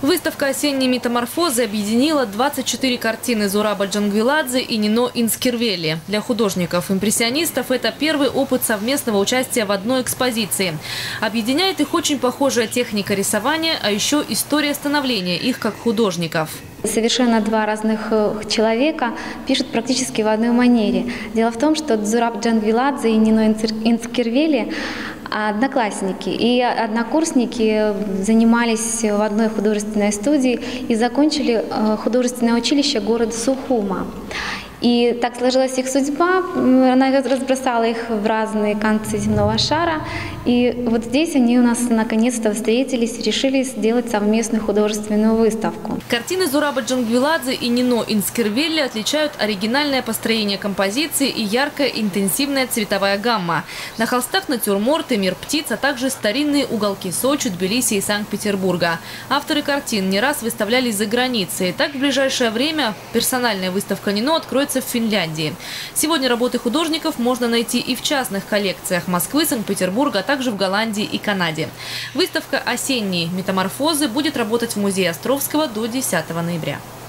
Выставка «Осенние метаморфозы» объединила 24 картины Зураба Джангвиладзе и Нино Инскирвели. Для художников-импрессионистов это первый опыт совместного участия в одной экспозиции. Объединяет их очень похожая техника рисования, а еще история становления их как художников. Совершенно два разных человека пишут практически в одной манере. Дело в том, что Зураб Джангвиладзе и Нино Инскирвели одноклассники и однокурсники занимались в одной художественной студии и закончили художественное училище города Сухума. И так сложилась их судьба, она разбросала их в разные концы земного шара. И вот здесь они у нас наконец-то встретились и решили сделать совместную художественную выставку. Картины Зураба Джангвиладзе и Нино Инскирвели отличают оригинальное построение композиции и яркая интенсивная цветовая гамма. На холстах натюрморты, мир птиц, а также старинные уголки Сочи, Тбилиси и Санкт-Петербурга. Авторы картин не раз выставлялись за границей. Так в ближайшее время персональная выставка Нино откроется в Финляндии. Сегодня работы художников можно найти и в частных коллекциях Москвы, Санкт-Петербурга, а также в Голландии и Канаде. Выставка «Осенние метаморфозы» будет работать в музее Островского до 10 ноября.